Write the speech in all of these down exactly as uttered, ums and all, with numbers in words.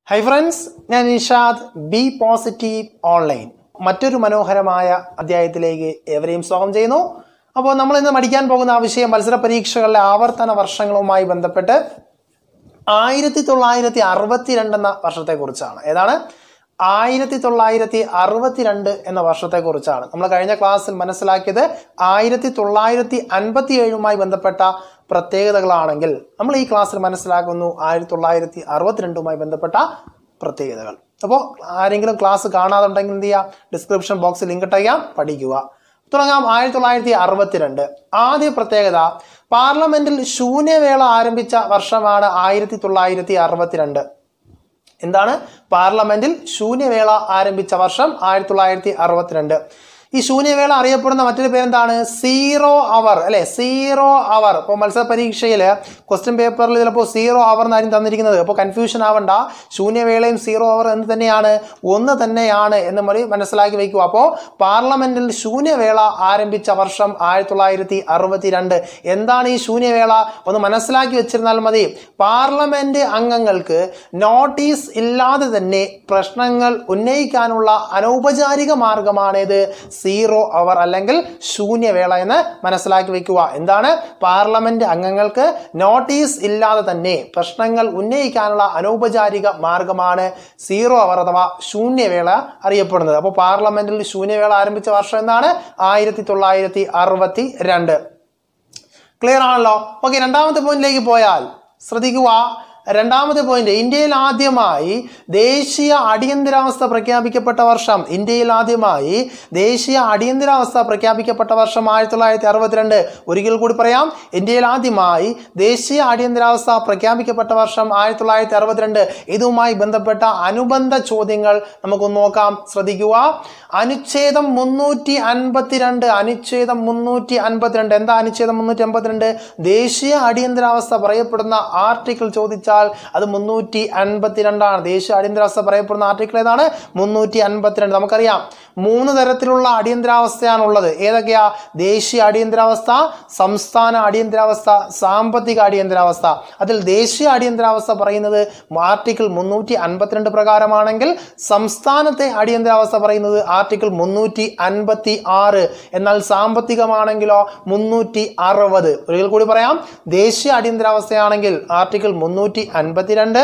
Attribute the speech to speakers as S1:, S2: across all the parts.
S1: Hi friends, ഞാൻ Nishad B positive online മറ്റൊരു മനോഹരമായ അധ്യായത്തിലേക്ക് ഏവരെയും സ്വാഗതം ചെയ്യുന്നു. അപ്പോൾ നമ്മൾ ഇന്ന് പഠിക്കാൻ പോകുന്ന ആ വിഷയം മത്സര പരീക്ഷകളിലെ ആവർത്തന വർഷങ്ങളുമായി ബന്ധപ്പെട്ട് ആയിരത്തി തൊള്ളായിരത്തി അറുപത്തിരണ്ട് എന്ന വർഷത്തെക്കുറിച്ചാണ്. ഏതാണ്? ആയിരത്തി തൊള്ളായിരത്തി അറുപത്തിരണ്ട് എന്ന വർഷത്തെക്കുറിച്ചാണ്. നമ്മൾ കഴിഞ്ഞ ക്ലാസ്സിൽ മനസ്സിലാക്കിയത് ആയിരത്തി തൊള്ളായിരത്തി അൻപത്തി ഏഴുമായി ബന്ധപ്പെട്ട പ്രത്യേകതകളാണെങ്കിൽ നമ്മൾ ഈ ക്ലാസ്സിൽ മനസ്സിലാക്കുന്നു ആയിരത്തി തൊള്ളായിരത്തി അറുപത്തിരണ്ടുമായി ബന്ധപ്പെട്ട പ്രത്യേകതകൾ. അപ്പോൾ ആരെങ്കിലും ക്ലാസ് കാണാതുണ്ടെങ്കിൽ എന്ത് ചെയ്യുക? ഡിസ്ക്രിപ്ഷൻ ബോക്സിൽ ലിങ്ക് ഇട്ട് ചെയ്യാം, പഠിക്കുക. തുടങ്ങാം. ആയിരത്തി തൊള്ളായിരത്തി അറുപത്തിരണ്ട്. ആദ്യ പ്രത്യേകത, പാർലമെന്റിൽ ശൂന്യവേള ആരംഭിച്ച വർഷമാണ് ആയിരത്തി തൊള്ളായിരത്തി അറുപത്തിരണ്ട്. എന്താണ്? പാർലമെന്റിൽ ശൂന്യവേള ആരംഭിച്ച വർഷം ആയിരത്തി തൊള്ളായിരത്തി അറുപത്തിരണ്ട്. ഈ ശൂന്യവേള അറിയപ്പെടുന്ന മറ്റൊരു പേരെന്താണ്? സീറോ അവർ, അല്ലെ? Zero hour. ഇപ്പോൾ മത്സര പരീക്ഷയിൽ ക്വസ്റ്റ്യൻ പേപ്പറിൽ ചിലപ്പോൾ സീറോ അവർ എന്നായിരിക്കും തന്നിരിക്കുന്നത്. അപ്പോൾ കൺഫ്യൂഷൻ ആവണ്ട, ശൂന്യവേളയും സീറോ അവർ എന്ന് തന്നെയാണ്, ഒന്ന് തന്നെയാണ് എന്ന് മതി മനസ്സിലാക്കി വയ്ക്കുക. അപ്പോൾ പാർലമെന്റിൽ ശൂന്യവേള ആരംഭിച്ച വർഷം ആയിരത്തി തൊള്ളായിരത്തി അറുപത്തിരണ്ട്. എന്താണ് ഈ ശൂന്യവേള? ഒന്ന് മനസ്സിലാക്കി വെച്ചിരുന്നാൽ മതി. പാർലമെന്റ് അംഗങ്ങൾക്ക് നോട്ടീസ് ഇല്ലാതെ തന്നെ പ്രശ്നങ്ങൾ ഉന്നയിക്കാനുള്ള അനൗപചാരിക മാർഗമാണിത് സീറോ അവർ അല്ലെങ്കിൽ ശൂന്യവേള എന്ന് മനസ്സിലാക്കി വെക്കുക. എന്താണ്? പാർലമെന്റ് അംഗങ്ങൾക്ക് നോട്ടീസ് ഇല്ലാതെ തന്നെ പ്രശ്നങ്ങൾ ഉന്നയിക്കാനുള്ള അനൗപചാരിക മാർഗമാണ് സീറോ അവർ അഥവാ ശൂന്യവേള അറിയപ്പെടുന്നത്. അപ്പോൾ പാർലമെന്റിൽ ശൂന്യവേള ആരംഭിച്ച വർഷം എന്നാണ് ആയിരത്തി തൊള്ളായിരത്തി അറുപത്തി രണ്ട്. ക്ലിയർ ആണല്ലോ? ഓക്കെ, രണ്ടാമത്തെ പോയിന്റിലേക്ക് പോയാൽ ശ്രദ്ധിക്കുക. രണ്ടാമത്തെ പോയിന്റ്, ഇന്ത്യയിൽ ആദ്യമായി ദേശീയ അടിയന്തരാവസ്ഥ പ്രഖ്യാപിക്കപ്പെട്ട വർഷം. ഇന്ത്യയിൽ ആദ്യമായി ദേശീയ അടിയന്തരാവസ്ഥ പ്രഖ്യാപിക്കപ്പെട്ട വർഷം ആയിരത്തി തൊള്ളായിരത്തി അറുപത്തിരണ്ട്. ഒരിക്കൽ കൂടി പറയാം, ഇന്ത്യയിൽ ആദ്യമായി ദേശീയ അടിയന്തരാവസ്ഥ പ്രഖ്യാപിക്കപ്പെട്ട വർഷം ആയിരത്തി തൊള്ളായിരത്തി അറുപത്തിരണ്ട്. ഇതുമായി ബന്ധപ്പെട്ട അനുബന്ധ ചോദ്യങ്ങൾ നമുക്കൊന്ന് നോക്കാം. ശ്രദ്ധിക്കുക. അനുച്ഛേദം മുന്നൂറ്റി അൻപത്തിരണ്ട്. അനുച്ഛേദം മുന്നൂറ്റി അൻപത്തിരണ്ട്. എന്താ അനുച്ഛേദം മുന്നൂറ്റി അമ്പത്തിരണ്ട്? ദേശീയ അടിയന്തരാവസ്ഥ പറയപ്പെടുന്ന ആർട്ടിക്കിൾ ചോദിച്ചാൽ അത് മുന്നൂറ്റി അൻപത്തിരണ്ടാണ്. ദേശീയ അടിയന്തരാവസ്ഥ പറയപ്പെടുന്ന ആർട്ടിക്കിൾ ഏതാണ്? മുന്നൂറ്റി അൻപത്തിരണ്ട്. നമുക്കറിയാം മൂന്ന് തരത്തിലുള്ള അടിയന്തരാവസ്ഥയാണ് ഉള്ളത്. ഏതൊക്കെയാ? ദേശീയ അടിയന്തരാവസ്ഥ, സംസ്ഥാന അടിയന്തരാവസ്ഥ, സാമ്പത്തിക അടിയന്തരാവസ്ഥ. അതിൽ ദേശീയ അടിയന്തരാവസ്ഥ പറയുന്നത് ആർട്ടിക്കിൾ മുന്നൂറ്റി അൻപത്തിരണ്ട് പ്രകാരമാണെങ്കിൽ സംസ്ഥാനത്തെ അടിയന്തരാവസ്ഥ പറയുന്നത് ആർട്ടിക്കിൾ മുന്നൂറ്റി അൻപത്തി ആറ്. എന്നാൽ സാമ്പത്തികമാണെങ്കിലോ മുന്നൂറ്റി അറുപത്. ഒരിക്കൽ കൂടി പറയാം, ദേശീയ അടിയന്തരാവസ്ഥയാണെങ്കിൽ ആർട്ടിക്കിൾ മുന്നൂറ്റി അൻപത്തിരണ്ട്,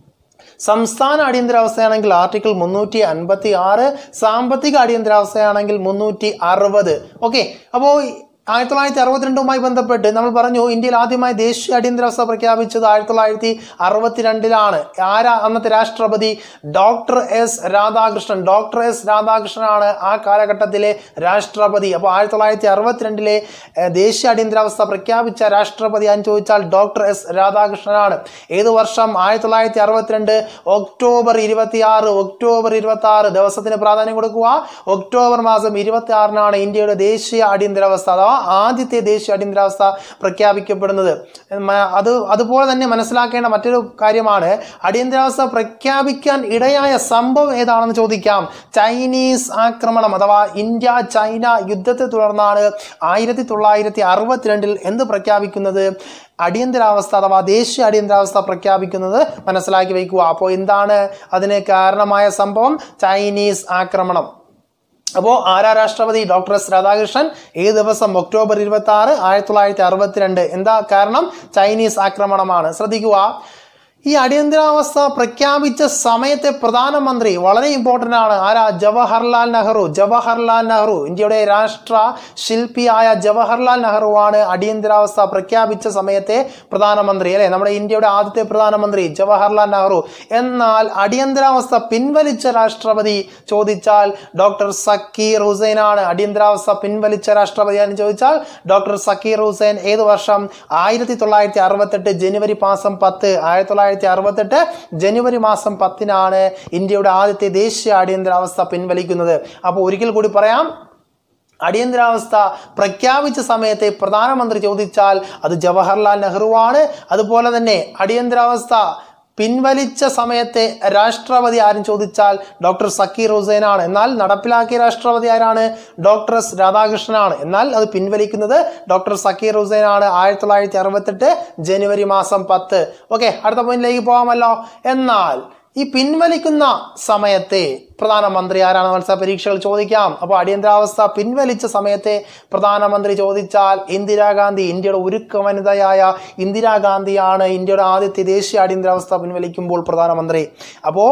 S1: സംസ്ഥാന അടിയന്തരാവസ്ഥയാണെങ്കിൽ ആർട്ടിക്കിൾ മുന്നൂറ്റി അൻപത്തി ആറ്, സാമ്പത്തിക അടിയന്തരാവസ്ഥയാണെങ്കിൽ മുന്നൂറ്റി അറുപത്. ഓക്കെ, അപ്പോൾ ആയിരത്തി തൊള്ളായിരത്തി അറുപത്തിരണ്ടുമായി ബന്ധപ്പെട്ട് നമ്മൾ പറഞ്ഞു ഇന്ത്യയിൽ ആദ്യമായി ദേശീയ അടിയന്തരാവസ്ഥ പ്രഖ്യാപിച്ചത് ആയിരത്തി തൊള്ളായിരത്തി അറുപത്തിരണ്ടിലാണ്. ആരാ അന്നത്തെ രാഷ്ട്രപതി? Doctor S Radhakrishnan. Doctor S രാധാകൃഷ്ണനാണ് ആ കാലഘട്ടത്തിലെ രാഷ്ട്രപതി. അപ്പോൾ ആയിരത്തി തൊള്ളായിരത്തി അറുപത്തിരണ്ടിലെ ദേശീയ അടിയന്തരാവസ്ഥ പ്രഖ്യാപിച്ച രാഷ്ട്രപതി എന്ന് ചോദിച്ചാൽ ഡോക്ടർ എസ് രാധാകൃഷ്ണനാണ്. ഏത് വർഷം? ആയിരത്തി തൊള്ളായിരത്തി അറുപത്തിരണ്ട് ഒക്ടോബർ ഇരുപത്തി ആറ്. ഒക്ടോബർ ഇരുപത്തി ആറ് ദിവസത്തിന് പ്രാധാന്യം കൊടുക്കുക. ഒക്ടോബർ മാസം ഇരുപത്തി ആറിനാണ് ഇന്ത്യയുടെ ദേശീയ അടിയന്തരാവസ്ഥ അഥവാ ആദ്യത്തെ ദേശീയ അടിയന്തരാവസ്ഥ പ്രഖ്യാപിക്കപ്പെടുന്നത്. അത് അതുപോലെ തന്നെ മനസ്സിലാക്കേണ്ട മറ്റൊരു കാര്യമാണ്, അടിയന്തരാവസ്ഥ പ്രഖ്യാപിക്കാൻ ഇടയായ സംഭവം ഏതാണെന്ന് ചോദിക്കാം. ചൈനീസ് ആക്രമണം അഥവാ ഇന്ത്യ ചൈന യുദ്ധത്തെ തുടർന്നാണ് ആയിരത്തി തൊള്ളായിരത്തി അറുപത്തിരണ്ടിൽ എന്ത് പ്രഖ്യാപിക്കുന്നത്? അടിയന്തരാവസ്ഥ അഥവാ ദേശീയ അടിയന്തരാവസ്ഥ പ്രഖ്യാപിക്കുന്നത് മനസ്സിലാക്കി വയ്ക്കുക. അപ്പോൾ എന്താണ് അതിന് കാരണമായ സംഭവം? ചൈനീസ് ആക്രമണം. അപ്പോൾ ആരാ രാഷ്ട്രപതി? Doctor S Radhakrishnan. ഏത് ദിവസം? ഒക്ടോബർ ഇരുപത്തി ആറ് ആയിരത്തി തൊള്ളായിരത്തി അറുപത്തിരണ്ട്. എന്താ കാരണം? ചൈനീസ് ആക്രമണമാണ്. ശ്രദ്ധിക്കുക. ഈ അടിയന്തരാവസ്ഥ പ്രഖ്യാപിച്ച സമയത്തെ പ്രധാനമന്ത്രി വളരെ ഇമ്പോർട്ടൻ്റ് ആണ്. ആരാ? ജവഹർലാൽ നെഹ്റു. ജവഹർലാൽ നെഹ്റു, ഇന്ത്യയുടെ രാഷ്ട്ര ശില്പിയായ ജവഹർലാൽ നെഹ്റു ആണ് അടിയന്തരാവസ്ഥ പ്രഖ്യാപിച്ച സമയത്തെ പ്രധാനമന്ത്രി, അല്ലെ? നമ്മുടെ ഇന്ത്യയുടെ ആദ്യത്തെ പ്രധാനമന്ത്രി ജവഹർലാൽ നെഹ്റു. എന്നാൽ അടിയന്തരാവസ്ഥ പിൻവലിച്ച രാഷ്ട്രപതി ചോദിച്ചാൽ ഡോക്ടർ സക്കീർ ഹുസൈൻ ആണ്. അടിയന്തരാവസ്ഥ പിൻവലിച്ച രാഷ്ട്രപതി എന്ന് ചോദിച്ചാൽ ഡോക്ടർ സക്കീർ ഹുസൈൻ. ഏത് വർഷം? ആയിരത്തി തൊള്ളായിരത്തി അറുപത്തെട്ട് ജനുവരി മാസം പത്ത്. ആയിരത്തി തൊള്ളായിരത്തി അറുപത്തെട്ട് ജനുവരി മാസം പത്തിനാണ് ഇന്ത്യയുടെ ആദ്യത്തെ ദേശീയ അടിയന്തരാവസ്ഥ പിൻവലിക്കുന്നത്. അപ്പോൾ ഒരിക്കൽ കൂടി പറയാം, അടിയന്തരാവസ്ഥ പ്രഖ്യാപിച്ച സമയത്തെ പ്രധാനമന്ത്രി ചോദിച്ചാൽ അത് ജവഹർലാൽ നെഹ്റു ആണ്. അതുപോലെ തന്നെ അടിയന്തരാവസ്ഥ പിൻവലിച്ച സമയത്തെ രാഷ്ട്രപതി ആരും ചോദിച്ചാൽ ഡോക്ടർ സക്കീർ ഹുസൈൻ ആണ്. എന്നാൽ നടപ്പിലാക്കിയ രാഷ്ട്രപതി ആരാണ്? ഡോക്ടർ എസ് രാധാകൃഷ്ണനാണ്. എന്നാൽ അത് പിൻവലിക്കുന്നത് ഡോക്ടർ സക്കീർ ഹുസൈൻ ആണ്. ആയിരത്തി തൊള്ളായിരത്തി അറുപത്തെട്ട് ജനുവരി മാസം പത്ത്. ഓക്കെ, അടുത്ത പോയിന്റിലേക്ക് പോകാമല്ലോ. എന്നാൽ ഈ പിൻവലിക്കുന്ന സമയത്തെ പ്രധാനമന്ത്രി ആരാണ് മത്സര പരീക്ഷകൾ ചോദിക്കാം. അപ്പോൾ അടിയന്തരാവസ്ഥ പിൻവലിച്ച സമയത്തെ പ്രധാനമന്ത്രി ചോദിച്ചാൽ ഇന്ദിരാഗാന്ധി, ഇന്ത്യയുടെ ഉരുക്ക വനിതയായ ഇന്ദിരാഗാന്ധിയാണ് ഇന്ത്യയുടെ ആദ്യത്തെ ദേശീയ അടിയന്തരാവസ്ഥ പിൻവലിക്കുമ്പോൾ പ്രധാനമന്ത്രി. അപ്പോൾ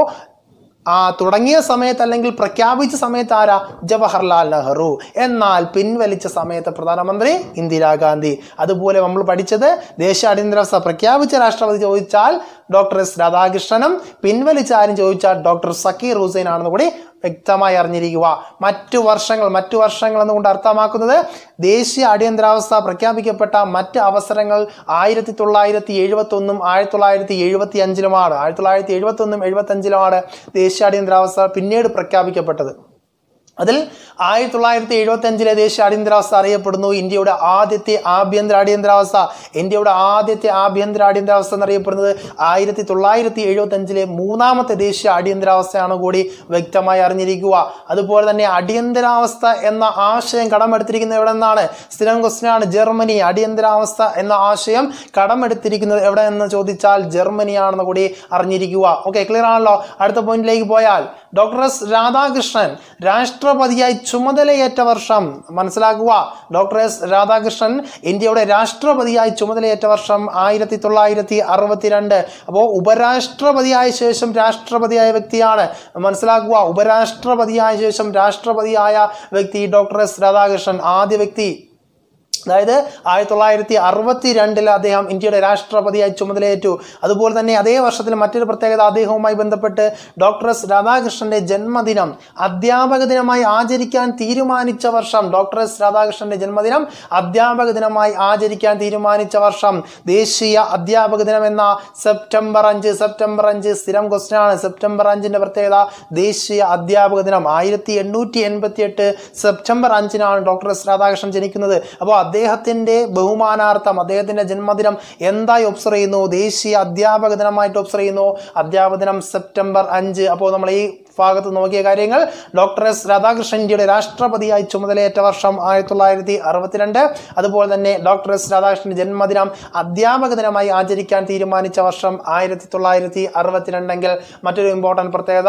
S1: ആ തുടങ്ങിയ സമയത്ത് അല്ലെങ്കിൽ പ്രഖ്യാപിച്ച സമയത്ത് ആരാ? ജവഹർലാൽ നെഹ്റു. എന്നാൽ പിൻവലിച്ച സമയത്ത് പ്രധാനമന്ത്രി ഇന്ദിരാഗാന്ധി. അതുപോലെ നമ്മൾ പഠിച്ചത് ദേശീയ അടിയന്തരാവസ്ഥ പ്രഖ്യാപിച്ച രാഷ്ട്രപതി ചോദിച്ചാൽ ഡോക്ടർ എസ് രാധാകൃഷ്ണനും പിൻവലിച്ച ആരും ചോദിച്ചാൽ ഡോക്ടർ സക്കീർ ഹുസൈൻ ആണെന്ന് കൂടി വ്യക്തമായി അറിഞ്ഞിരിക്കുക. മറ്റു വർഷങ്ങൾ മറ്റു വർഷങ്ങൾ എന്നുകൊണ്ട് അർത്ഥമാക്കുന്നത് ദേശീയ അടിയന്തരാവസ്ഥ പ്രഖ്യാപിക്കപ്പെട്ട മറ്റ് അവസരങ്ങൾ ആയിരത്തി തൊള്ളായിരത്തി എഴുപത്തി ഒന്നും ആയിരത്തി തൊള്ളായിരത്തി എഴുപത്തി അഞ്ചിലുമാണ് ആയിരത്തി തൊള്ളായിരത്തി എഴുപത്തി ഒന്നും എഴുപത്തി അഞ്ചിലുമാണ് ദേശീയ അടിയന്തരാവസ്ഥ പിന്നീട് പ്രഖ്യാപിക്കപ്പെട്ടത്. അതിൽ ആയിരത്തി തൊള്ളായിരത്തി എഴുപത്തി അഞ്ചിലെ ദേശീയ അടിയന്തരാവസ്ഥ അറിയപ്പെടുന്നു ഇന്ത്യയുടെ ആദ്യത്തെ ആഭ്യന്തര അടിയന്തരാവസ്ഥ. ഇന്ത്യയുടെ ആദ്യത്തെ ആഭ്യന്തര അടിയന്തരാവസ്ഥ എന്നറിയപ്പെടുന്നത് ആയിരത്തി തൊള്ളായിരത്തി എഴുപത്തി അഞ്ചിലെ മൂന്നാമത്തെ ദേശീയ അടിയന്തരാവസ്ഥയാണ് കൂടി വ്യക്തമായി അറിഞ്ഞിരിക്കുക. അതുപോലെ തന്നെ അടിയന്തരാവസ്ഥ എന്ന ആശയം കടമെടുത്തിരിക്കുന്നത് എവിടെ നിന്നാണ്? സ്ഥിരം ക്വസ്റ്റ്യനാണ്. ജർമ്മനി. അടിയന്തരാവസ്ഥ എന്ന ആശയം കടമെടുത്തിരിക്കുന്നത് എവിടെ എന്ന് ചോദിച്ചാൽ ജർമ്മനിയാണെന്ന് കൂടി അറിഞ്ഞിരിക്കുക. ഓക്കെ, ക്ലിയർ ആണല്ലോ. അടുത്ത പോയിന്റിലേക്ക് പോയാൽ ഡോക്ടർ എസ് രാധാകൃഷ്ണൻ രാഷ്ട്രപതിയായി ചുമതലയേറ്റ വർഷം മനസ്സിലാക്കുക. ഡോക്ടർ എസ് രാധാകൃഷ്ണൻ ഇന്ത്യയുടെ രാഷ്ട്രപതിയായി ചുമതലയേറ്റ വർഷം ആയിരത്തി തൊള്ളായിരത്തി അറുപത്തിരണ്ട്. അപ്പോൾ ഉപരാഷ്ട്രപതിയായ ശേഷം രാഷ്ട്രപതിയായ വ്യക്തിയാണ്. മനസ്സിലാക്കുക, ഉപരാഷ്ട്രപതിയായ ശേഷം രാഷ്ട്രപതിയായ വ്യക്തി ഡോക്ടർ എസ് രാധാകൃഷ്ണൻ, ആദ്യ വ്യക്തി. അതായത് ആയിരത്തി തൊള്ളായിരത്തി അറുപത്തി രണ്ടിൽ അദ്ദേഹം ഇന്ത്യയുടെ രാഷ്ട്രപതിയായി ചുമതലയേറ്റു. അതുപോലെ തന്നെ അതേ വർഷത്തിൽ മറ്റൊരു പ്രത്യേകത, അദ്ദേഹവുമായി ബന്ധപ്പെട്ട് ഡോക്ടർ എസ് രാധാകൃഷ്ണന്റെ ജന്മദിനം അധ്യാപക ദിനമായി ആചരിക്കാൻ തീരുമാനിച്ച വർഷം. ഡോക്ടർ എസ് രാധാകൃഷ്ണന്റെ ജന്മദിനം അധ്യാപക ദിനമായി ആചരിക്കാൻ തീരുമാനിച്ച വർഷം ദേശീയ അധ്യാപക ദിനം എന്ന സെപ്റ്റംബർ അഞ്ച്. സെപ്റ്റംബർ അഞ്ച് സ്ഥിരം ക്വസ്റ്റ്യൻ ആണ്. സെപ്റ്റംബർ അഞ്ചിന്റെ പ്രത്യേകത ദേശീയ അധ്യാപക ദിനം. ആയിരത്തി എണ്ണൂറ്റി എൺപത്തി എട്ട് സെപ്റ്റംബർ അഞ്ചിനാണ് ഡോക്ടർ എസ് രാധാകൃഷ്ണൻ ജനിക്കുന്നത്. അപ്പോൾ അദ്ദേഹത്തിന്റെ ബഹുമാനാർത്ഥം അദ്ദേഹത്തിന്റെ ജന്മദിനം എന്തായി ഒബ്സർവ് ചെയ്യുന്നു? ദേശീയ അധ്യാപക ദിനമായിട്ട് ഒബ്സർവ് ചെയ്യുന്നു. അധ്യാപക ദിനം സെപ്റ്റംബർ അഞ്ച്. അപ്പോൾ നമ്മൾ ഈ ഭാഗത്ത് നോക്കിയ കാര്യങ്ങൾ, ഡോക്ടർ എസ് രാധാകൃഷ്ണൻ ഇന്ത്യയുടെ രാഷ്ട്രപതിയായി ചുമതലയേറ്റ വർഷം ആയിരത്തി തൊള്ളായിരത്തി അറുപത്തിരണ്ട്. അതുപോലെ തന്നെ ഡോക്ടർ എസ് രാധാകൃഷ്ണന്റെ ജന്മദിനം അധ്യാപക ദിനമായി ആചരിക്കാൻ തീരുമാനിച്ച വർഷം ആയിരത്തി തൊള്ളായിരത്തി അറുപത്തിരണ്ടെങ്കിൽ മറ്റൊരു ഇമ്പോർട്ടന്റ് പ്രത്യേകത,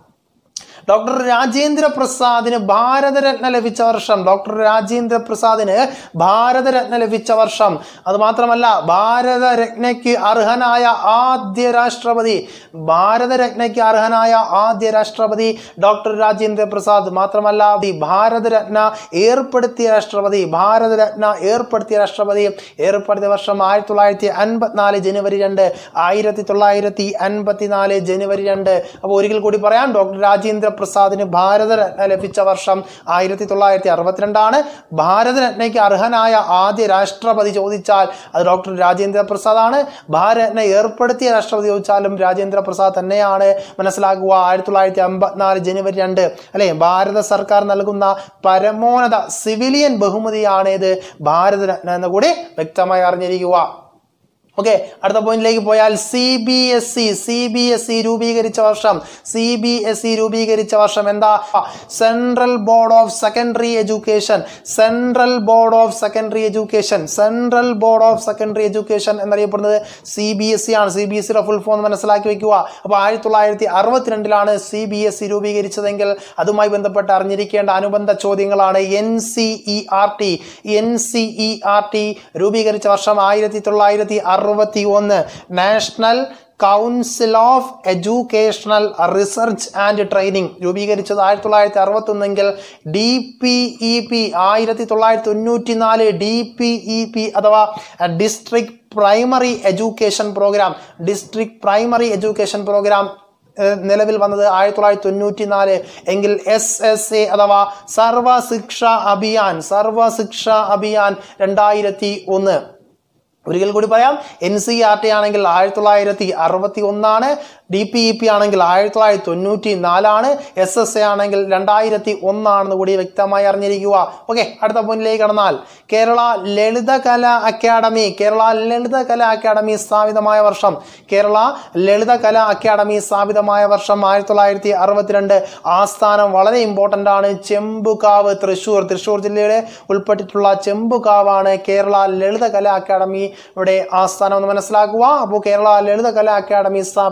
S1: ഡോക്ടർ രാജേന്ദ്ര പ്രസാദിന് ഭാരതരത്ന ലഭിച്ച വർഷം. ഡോക്ടർ രാജേന്ദ്ര പ്രസാദിന് ഭാരതരത്ന ലഭിച്ച വർഷം. അത് മാത്രമല്ല, ഭാരതരത്നയ്ക്ക് അർഹനായ ആദ്യ രാഷ്ട്രപതി ഭാരതരത്നയ്ക്ക് അർഹനായ ആദ്യ രാഷ്ട്രപതി ഡോക്ടർ രാജേന്ദ്ര പ്രസാദ്. മാത്രമല്ല, ഭാരതരത്ന ഏർപ്പെടുത്തിയ രാഷ്ട്രപതി ഭാരതരത്ന ഏർപ്പെടുത്തിയ രാഷ്ട്രപതി ഏർപ്പെടുത്തിയ വർഷം ആയിരത്തി തൊള്ളായിരത്തി അൻപത്തിനാല് ജനുവരി രണ്ട്. ആയിരത്തി തൊള്ളായിരത്തി അൻപത്തിനാല് ജനുവരി രണ്ട്. അപ്പോൾ ഒരിക്കൽ കൂടി പറയാം, ഡോക്ടർ രാജേന്ദ്ര പ്രസാദിന് ഭാരതരത്ന ലഭിച്ച വർഷം ആയിരത്തി തൊള്ളായിരത്തി അറുപത്തിരണ്ടാണ്. ഭാരതരത്നയ്ക്ക് അർഹനായ ആദ്യ രാഷ്ട്രപതി ചോദിച്ചാൽ അത് ഡോക്ടർ രാജേന്ദ്ര പ്രസാദ് ആണ്. ഭാരതരത്ന ഏർപ്പെടുത്തിയ രാഷ്ട്രപതി ചോദിച്ചാലും രാജേന്ദ്ര പ്രസാദ് തന്നെയാണ്. മനസ്സിലാക്കുക, ആയിരത്തി തൊള്ളായിരത്തി അമ്പത്തിനാല് ജനുവരി രണ്ട് അല്ലെ. ഭാരത സർക്കാർ നൽകുന്ന പരമോന്നത സിവിലിയൻ ബഹുമതിയാണ് ഇത് ഭാരതരത്ന എന്ന് കൂടി വ്യക്തമായി അറിഞ്ഞിരിക്കുക. ഓക്കെ, അടുത്ത പോയിന്റിലേക്ക് പോയാൽ C B S E C B S E രൂപീകരിച്ച വർഷം. സി ബി എസ് ഇ രൂപീകരിച്ച വർഷം എന്താ? Central board of secondary education. Central board of secondary education central board of secondary education എന്നറിയപ്പെടുന്നത് സി ബി എസ് ഇ ആണ്. C B S ഇയുടെ full form മനസ്സിലാക്കി വെക്കുക. അപ്പോൾ ആയിരത്തി തൊള്ളായിരത്തി അറുപത്തിരണ്ടിലാണ് സി ബി എസ് ഇ രൂപീകരിച്ചതെങ്കിൽ അതുമായി ബന്ധപ്പെട്ട് അറിഞ്ഞിരിക്കേണ്ട അനുബന്ധ ചോദ്യങ്ങളാണ്. N C E R T N C E R T രൂപീകരിച്ച വർഷം ആയിരത്തി തൊള്ളായിരത്തി അറുപത്തി ഒന്ന്. National council of educational research and training രൂപീകരിച്ചത് ആയിരത്തി തൊള്ളായിരത്തി അറുപത്തി ഒന്നെങ്കിൽ ഡി പി ഇ പി ആയിരത്തി തൊള്ളായിരത്തി തൊണ്ണൂറ്റി നാല് ഡി പി ഇ പി അഥവാ district primary education programme district primary education programme നിലവിൽ വന്നത് ആയിരത്തി തൊള്ളായിരത്തി തൊണ്ണൂറ്റി നാല് എങ്കിൽ എസ് എസ് എ അഥവാ സർവ ശിക്ഷ അഭിയാൻ സർവ ശിക്ഷ അഭിയാൻ രണ്ടായിരത്തി ഒന്ന്. ഒരിക്കൽ കൂടി പറയാം, എൻ സി ആർ ടി ആണെങ്കിൽ ആയിരത്തി തൊള്ളായിരത്തി അറുപത്തി ഒന്നാണ്, ഡി പി ഇ പി ആണെങ്കിൽ ആയിരത്തി തൊള്ളായിരത്തി തൊണ്ണൂറ്റി നാലാണ്, എസ് എസ് എ ആണെങ്കിൽ രണ്ടായിരത്തി ഒന്നാണെന്ന് കൂടി വ്യക്തമായി അറിഞ്ഞിരിക്കുക. ഓക്കെ, അടുത്ത പോയിന്റിലേക്ക് കടന്നാൽ കേരള ലളിതകല അക്കാദമി കേരള ലളിതകല അക്കാദമി സ്ഥാപിതമായ വർഷം. കേരള ലളിതകല അക്കാദമി സ്ഥാപിതമായ വർഷം ആയിരത്തി തൊള്ളായിരത്തി അറുപത്തിരണ്ട്. ആസ്ഥാനം വളരെ ഇമ്പോർട്ടൻ്റ് ആണ്, ചെമ്പുകാവ്, തൃശ്ശൂർ തൃശ്ശൂർ ജില്ലയുടെ ഉൾപ്പെട്ടിട്ടുള്ള ചെമ്പുകാവാണ് കേരള ലളിതകല അക്കാദമി ഇവിടെ ആസ്ഥാനം എന്ന് മനസ്സിലാക്കുക. അപ്പോൾ കേരള ലളിതകല അക്കാദമി സ്ഥാപിതമായ വർഷം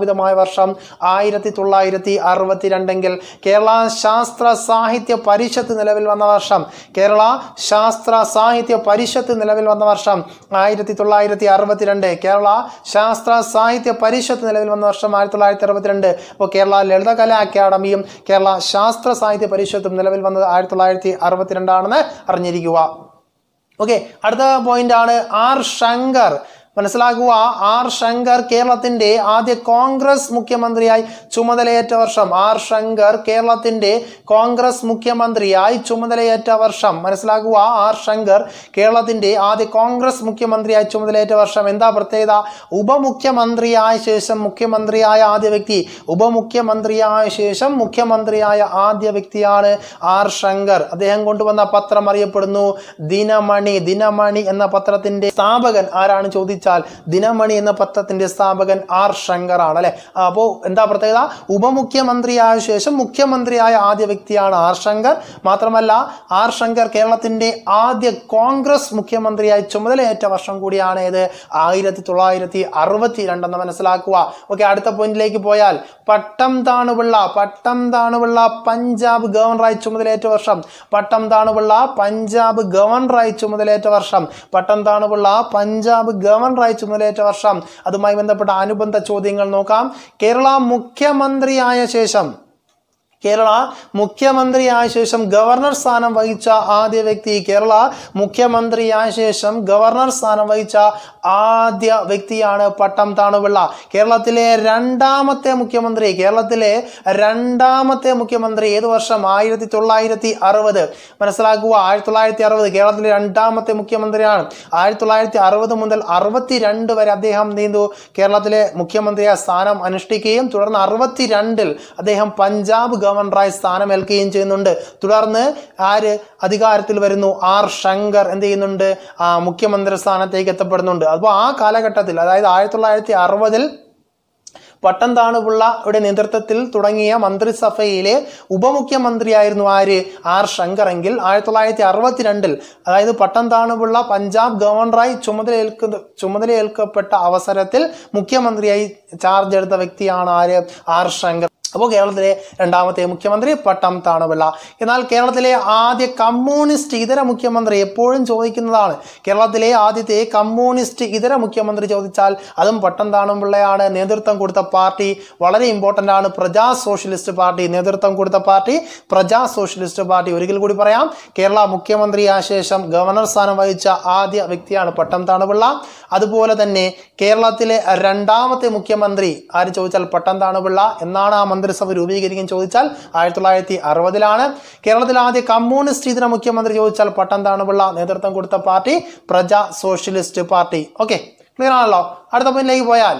S1: വർഷം ആയിരത്തി തൊള്ളായിരത്തി അറുപത്തിരണ്ടെങ്കിൽ കേരള ശാസ്ത്ര സാഹിത്യ പരിഷത്ത് നിലവിൽ വന്ന വർഷം കേരള ശാസ്ത്ര സാഹിത്യ പരിഷത്ത് നിലവിൽ വന്ന വർഷം ആയിരത്തി തൊള്ളായിരത്തി അറുപത്തിരണ്ട് കേരള ശാസ്ത്ര സാഹിത്യ പരിഷത്ത് നിലവിൽ വന്ന വർഷം ആയിരത്തി തൊള്ളായിരത്തി അറുപത്തിരണ്ട് അപ്പോൾ കേരള ലളിതകലാ അക്കാദമിയും കേരള ശാസ്ത്ര സാഹിത്യ പരിഷത്തും നിലവിൽ വന്നത് ആയിരത്തി തൊള്ളായിരത്തി അറുപത്തിരണ്ടാണെന്ന് അറിഞ്ഞിരിക്കുക. ഓക്കെ, അടുത്ത പോയിന്റ് ആണ് ആർ ശങ്കർ. മനസ്സിലാക്കുക, ആർ ശങ്കർ കേരളത്തിന്റെ ആദ്യ കോൺഗ്രസ് മുഖ്യമന്ത്രിയായി ചുമതലയേറ്റ വർഷം ആർ ശങ്കർ കേരളത്തിന്റെ കോൺഗ്രസ് മുഖ്യമന്ത്രിയായി ചുമതലയേറ്റ വർഷം മനസ്സിലാക്കുക ആർ ശങ്കർ കേരളത്തിന്റെ ആദ്യ കോൺഗ്രസ് മുഖ്യമന്ത്രിയായി ചുമതലയേറ്റ വർഷം. എന്താ പ്രത്യേകത? ഉപമുഖ്യമന്ത്രിയായ ശേഷം മുഖ്യമന്ത്രിയായ ആദ്യ വ്യക്തി ഉപമുഖ്യമന്ത്രിയായ ശേഷം മുഖ്യമന്ത്രിയായ ആദ്യ വ്യക്തിയാണ് ആർ ശങ്കർ. അദ്ദേഹം കൊണ്ടുവന്ന പത്രം അറിയപ്പെടുന്നു ദിനമണി. ദിനമണി എന്ന പത്രത്തിന്റെ സ്ഥാപകൻ ആരാണ് ചോദിച്ചാൽ ദിനമണി എന്ന പത്രത്തിന്റെ സ്ഥാപകൻ ആർ ശങ്കർ ആണ് അല്ലെ. അപ്പോ എന്താ പ്രത്യേകത? ഉപമുഖ്യമന്ത്രിയായ ശേഷം മുഖ്യമന്ത്രിയായ ആദ്യ വ്യക്തിയാണ് ആർ ശങ്കർ. മാത്രമല്ല ആർ ശങ്കർ കേരളത്തിന്റെ ആദ്യ കോൺഗ്രസ് മുഖ്യമന്ത്രിയായി ചുമതലയേറ്റ വർഷം കൂടിയാണ് ഇത് ആയിരത്തി തൊള്ളായിരത്തി അറുപത്തി രണ്ടെന്ന് മനസ്സിലാക്കുക. ഓക്കെ, അടുത്ത പോയിന്റിലേക്ക് പോയാൽ പട്ടം താണുപിള്ള പട്ടം താണുപിള്ള പഞ്ചാബ് ഗവർണറായി ചുമതലയേറ്റ വർഷം പട്ടം താണുപിള്ള പഞ്ചാബ് ഗവർണറായി ചുമതലയേറ്റ വർഷം പട്ടം താണുപിള്ള പഞ്ചാബ് ഗവർണറായി ചുമതലയേറ്റ വർഷം. അതുമായി ബന്ധപ്പെട്ട അനുബന്ധ ചോദ്യങ്ങൾ നോക്കാം. കേരള മുഖ്യമന്ത്രിയായ ശേഷം കേരള മുഖ്യമന്ത്രിയായ ശേഷം ഗവർണർ സ്ഥാനം വഹിച്ച ആദ്യ വ്യക്തി കേരള മുഖ്യമന്ത്രിയായ ശേഷം ഗവർണർ സ്ഥാനം വഹിച്ച ആദ്യ വ്യക്തിയാണ് പട്ടം താണുപിള്ള. കേരളത്തിലെ രണ്ടാമത്തെ മുഖ്യമന്ത്രി കേരളത്തിലെ രണ്ടാമത്തെ മുഖ്യമന്ത്രി ഏത് വർഷം? ആയിരത്തി തൊള്ളായിരത്തി അറുപത്. മനസ്സിലാക്കുക, ആയിരത്തി തൊള്ളായിരത്തി അറുപത് കേരളത്തിലെ രണ്ടാമത്തെ മുഖ്യമന്ത്രിയാണ്. ആയിരത്തി തൊള്ളായിരത്തി അറുപത് മുതൽ അറുപത്തിരണ്ട് വരെ അദ്ദേഹം നീന്തു കേരളത്തിലെ മുഖ്യമന്ത്രിയായ സ്ഥാനം അനുഷ്ഠിക്കുകയും തുടർന്ന് അറുപത്തിരണ്ടിൽ അദ്ദേഹം പഞ്ചാബ് ഗവർണറായി സ്ഥാനമേൽക്കുകയും ചെയ്യുന്നുണ്ട്. തുടർന്ന് ആര് അധികാരത്തിൽ വരുന്നു? ആർ ശങ്കർ എന്ത് ചെയ്യുന്നുണ്ട്? ആ മുഖ്യമന്ത്രി സ്ഥാനത്തേക്ക് എത്തപ്പെടുന്നുണ്ട്. അപ്പോൾ ആ കാലഘട്ടത്തിൽ അതായത് ആയിരത്തി തൊള്ളായിരത്തി അറുപതിൽ പട്ടം താണുപിള്ളയുടെ നേതൃത്വത്തിൽ തുടങ്ങിയ മന്ത്രിസഭയിലെ ഉപമുഖ്യമന്ത്രിയായിരുന്നു ആര്? ആർ ശങ്കർ എങ്കിൽ ആയിരത്തി തൊള്ളായിരത്തി അറുപത്തിരണ്ടിൽ അതായത് പട്ടം താണുപിള്ള പഞ്ചാബ് ഗവർണറായി ചുമതലയേൽക്കുന്ന ചുമതലയേൽക്കപ്പെട്ട അവസരത്തിൽ മുഖ്യമന്ത്രിയായി ചാർജ് എടുത്ത വ്യക്തിയാണ് ആര്? ആർ ശങ്കർ. അപ്പോൾ കേരളത്തിലെ രണ്ടാമത്തെ മുഖ്യമന്ത്രി പട്ടം താണുപിള്ള. എന്നാൽ കേരളത്തിലെ ആദ്യ കമ്മ്യൂണിസ്റ്റ് ഇതര മുഖ്യമന്ത്രി എപ്പോഴും ചോദിക്കുന്നതാണ്. കേരളത്തിലെ ആദ്യത്തെ കമ്മ്യൂണിസ്റ്റ് ഇതര മുഖ്യമന്ത്രി ചോദിച്ചാൽ അതും പട്ടം താണുപിള്ളയാണ്. നേതൃത്വം കൊടുത്ത പാർട്ടി വളരെ ഇമ്പോർട്ടൻ്റ് ആണ്, പ്രജാ സോഷ്യലിസ്റ്റ് പാർട്ടി. നേതൃത്വം കൊടുത്ത പാർട്ടി പ്രജാ സോഷ്യലിസ്റ്റ് പാർട്ടി. ഒരിക്കൽ കൂടി പറയാം, കേരള മുഖ്യമന്ത്രിയായ ശേഷം ഗവർണർ സ്ഥാനം വഹിച്ച ആദ്യ വ്യക്തിയാണ് പട്ടം താണുപിള്ള. അതുപോലെ തന്നെ കേരളത്തിലെ രണ്ടാമത്തെ മുഖ്യമന്ത്രി ആര് ചോദിച്ചാൽ പട്ടം താണുപിള്ള. എന്നാണ് ആ മന്ത്രിസഭ രൂപീകരിക്കാൻ ചോദിച്ചാൽ ആയിരത്തി തൊള്ളായിരത്തി അറുപതിലാണ്. കേരളത്തിൽ ആദ്യ കമ്മ്യൂണിസ്റ്റ് ഇതര മുഖ്യമന്ത്രി ചോദിച്ചാൽ പട്ടം താണുപിള്ള. നേതൃത്വം കൊടുത്ത party Praja socialist party. Okay, clear ആണല്ലോ. അടുത്ത പോയിന്റിലേക്ക് പോയാൽ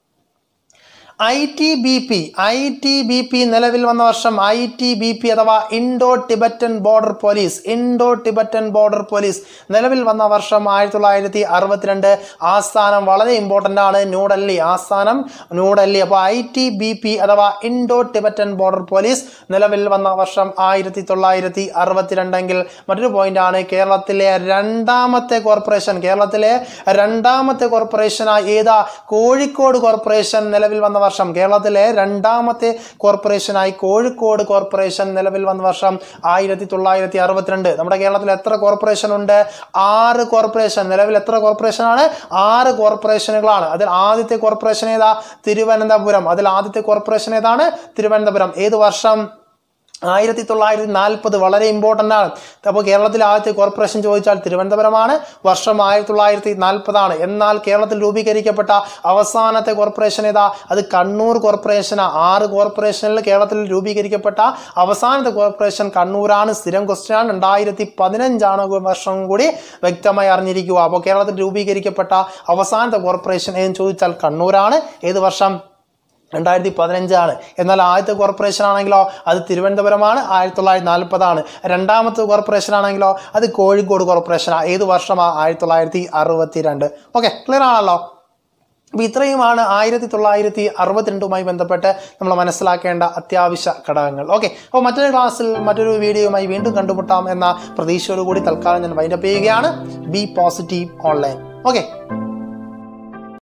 S1: I T B P I T B P നിലവിൽ വന്ന വർഷം ഐ ടി ബി പി അഥവാ Indo Tibetan border police Indo Tibetan border police നിലവിൽ വന്ന വർഷം ആയിരത്തി തൊള്ളായിരത്തി അറുപത്തിരണ്ട്. ആസ്ഥാനം വളരെ ഇമ്പോർട്ടൻ്റ് ആണ്, ന്യൂഡൽഹി. ആസ്ഥാനം ന്യൂഡൽഹി. അപ്പോൾ ഐ ടി ബി പി അഥവാ ഇൻഡോ ടിബറ്റൻ ബോർഡർ പോലീസ് നിലവിൽ വന്ന വർഷം ആയിരത്തി തൊള്ളായിരത്തി അറുപത്തിരണ്ടെങ്കിൽ മറ്റൊരു പോയിന്റ് ആണ് കേരളത്തിലെ രണ്ടാമത്തെ കോർപ്പറേഷൻ കേരളത്തിലെ രണ്ടാമത്തെ കോർപ്പറേഷനായി ഏതാ? കോഴിക്കോട് കോർപ്പറേഷൻ നിലവിൽ വന്ന വർഷം കേരളത്തിലെ രണ്ടാമത്തെ കോർപ്പറേഷനായി കോഴിക്കോട് കോർപ്പറേഷൻ നിലവിൽ വന്ന വർഷം ആയിരത്തി തൊള്ളായിരത്തി അറുപത്തിരണ്ട്. നമ്മുടെ കേരളത്തിൽ എത്ര കോർപ്പറേഷൻ ഉണ്ട്? ആറ് കോർപ്പറേഷൻ. നിലവിൽ എത്ര കോർപ്പറേഷൻ ആണ്? ആറ് കോർപ്പറേഷനുകളാണ്. അതിൽ ആദ്യത്തെ കോർപ്പറേഷൻ ഏതാ? തിരുവനന്തപുരം. അതിൽ ആദ്യത്തെ കോർപ്പറേഷൻ ഏതാണ്? തിരുവനന്തപുരം. ഏത് വർഷം? ആയിരത്തി തൊള്ളായിരത്തി നാൽപ്പത്. വളരെ ഇമ്പോർട്ടൻ്റ് ആണ്. അപ്പോൾ കേരളത്തിലെ ആദ്യത്തെ കോർപ്പറേഷൻ ചോദിച്ചാൽ തിരുവനന്തപുരമാണ്. വർഷം ആയിരത്തി തൊള്ളായിരത്തി നാൽപ്പതാണ്. എന്നാൽ കേരളത്തിൽ രൂപീകരിക്കപ്പെട്ട അവസാനത്തെ കോർപ്പറേഷൻ ഏതാ? അത് കണ്ണൂർ കോർപ്പറേഷനാണ്. ആറ് കോർപ്പറേഷനിൽ കേരളത്തിൽ രൂപീകരിക്കപ്പെട്ട അവസാനത്തെ കോർപ്പറേഷൻ കണ്ണൂരാണ്. സ്ഥിരം ക്വസ്റ്റ്യൻ ആണ്. രണ്ടായിരത്തി പതിനഞ്ചാണ് വർഷം കൂടി വ്യക്തമായി അറിഞ്ഞിരിക്കുക. അപ്പോൾ കേരളത്തിൽ രൂപീകരിക്കപ്പെട്ട അവസാനത്തെ കോർപ്പറേഷൻ എന്ന് ചോദിച്ചാൽ കണ്ണൂരാണ്. ഏത് വർഷം? രണ്ടായിരത്തി പതിനഞ്ചാണ്. എന്നാൽ ആദ്യത്തെ കോർപ്പറേഷൻ ആണെങ്കിലോ അത് തിരുവനന്തപുരമാണ്. ആയിരത്തി തൊള്ളായിരത്തി നാൽപ്പതാണ്. രണ്ടാമത്തെ കോർപ്പറേഷൻ ആണെങ്കിലോ അത് കോഴിക്കോട് കോർപ്പറേഷനാണ്. ഏത് വർഷമാണ്? ആയിരത്തി തൊള്ളായിരത്തി അറുപത്തി രണ്ട്. ഓക്കെ, ക്ലിയർ ആണല്ലോ. അപ്പോൾ ഇത്രയുമാണ് ആയിരത്തി തൊള്ളായിരത്തി അറുപത്തിരണ്ടുമായി ബന്ധപ്പെട്ട് നമ്മൾ മനസ്സിലാക്കേണ്ട അത്യാവശ്യ ഘടകങ്ങൾ. ഓക്കെ, അപ്പോൾ മറ്റൊരു ക്ലാസ്സിൽ മറ്റൊരു വീഡിയോയുമായി വീണ്ടും കണ്ടുമുട്ടാം എന്ന പ്രതീക്ഷയോടുകൂടി തൽക്കാലം ഞാൻ വൈൻഡപ്പ് ചെയ്യുകയാണ്. Be positive online. ഓക്കെ.